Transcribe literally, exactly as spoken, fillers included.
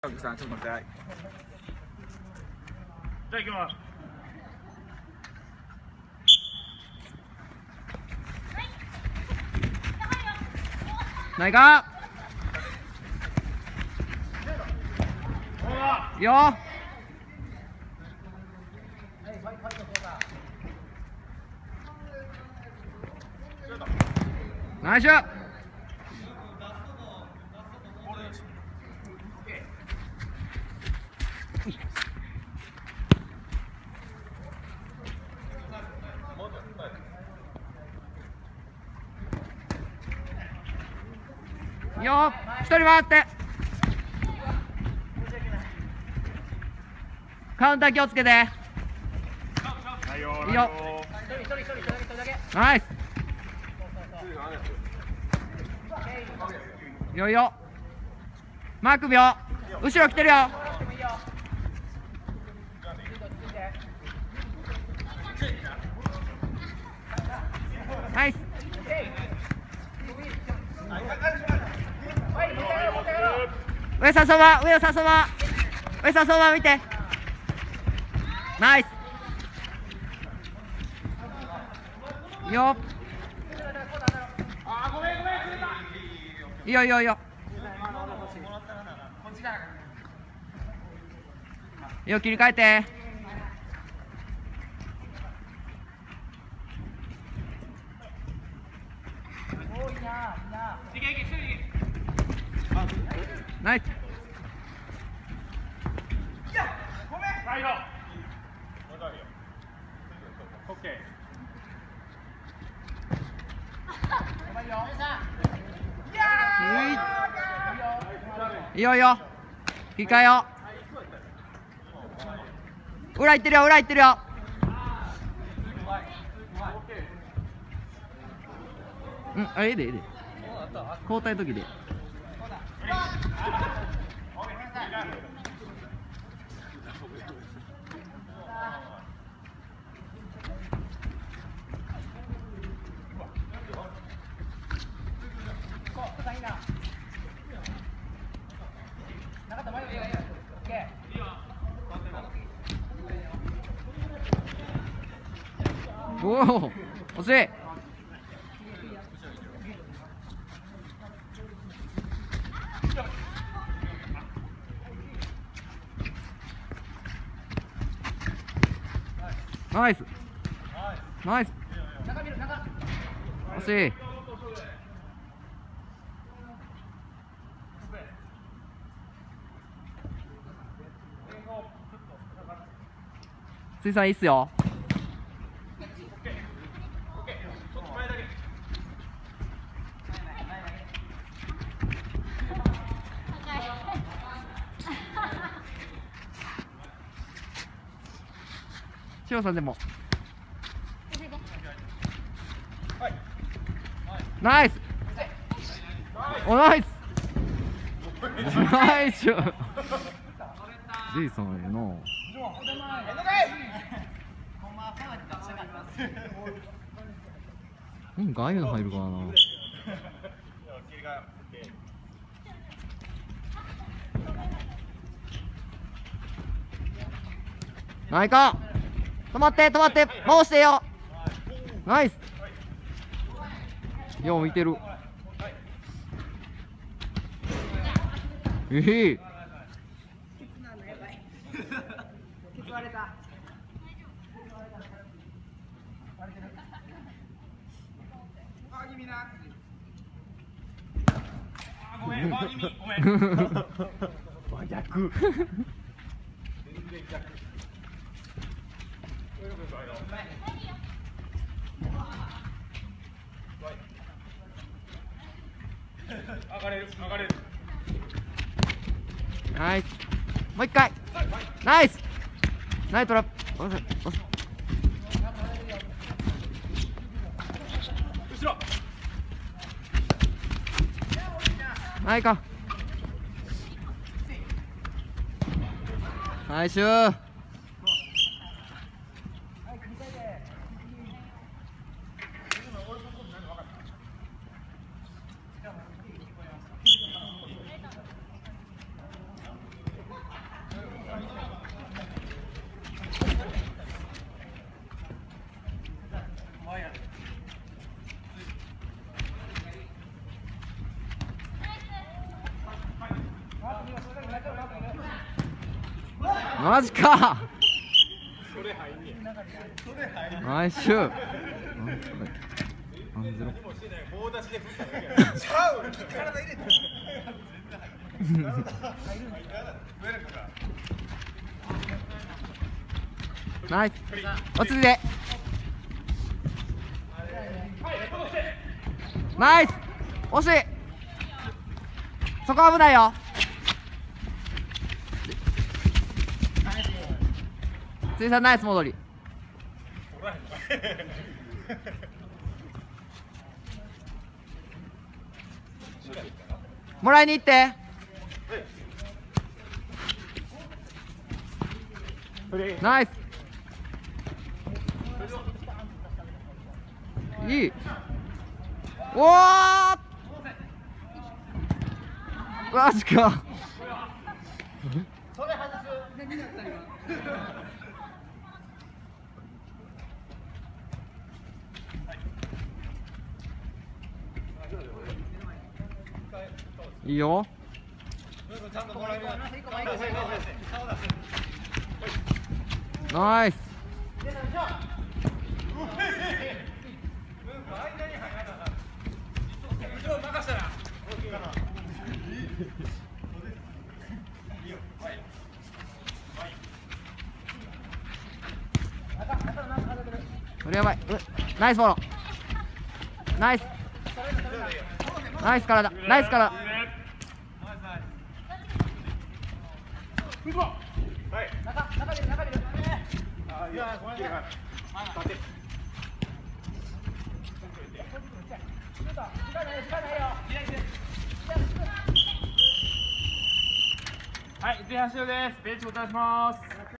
奥さんちょっと待って。 じゃあ行きます。 ないかいいよ。ナイス。いいよ。一人回って。カウンター気をつけて。 いいよ。 いいよ。ナイス。いいよいいよ。マーク秒。後ろ来てるよ。ナイス。上さそば、上さそば、上さそば見て。ナイス。いいよ。いいよいいよいいよ。いいよ、切り替えて。ナイス。いいよいいよ。切り替えよう。裏行ってるよ、裏行ってるよ。うん、あ、ええでええで。交代の時で。おお、惜しい。ナイス。ナイス。惜しい。水さんいいっすよ。しおさんでも。ナイス。お、ナイス。ナイス。ジェイさんええな。なんかああいうの入るかな。ないか。止まって止まって回してよ。ナイス。よう見てる。ええ。 ごめん、バー気味、ごめん。真逆。全然逆。上がれる、上がれる。 ナイス。もう一回。ナイス。ナイストラップ。後ろ。 ないか。ナイス。 マジか。 それ入んねそれ入んねナイスシュー。何ゼロ。 もしてない棒出しで振っただけやちゃう体入れてナイス。落ち着いて。ナイス。惜しい。そこ危ないよ。辻さんナイス戻り。もらいに行って。ナイス。いい。おお。マジか。いいよ。ナイス。これやばい。ナイスフォロー。ナイス。ナイス体。ナイス体。 はい、前半終了です。ベンチお願いします。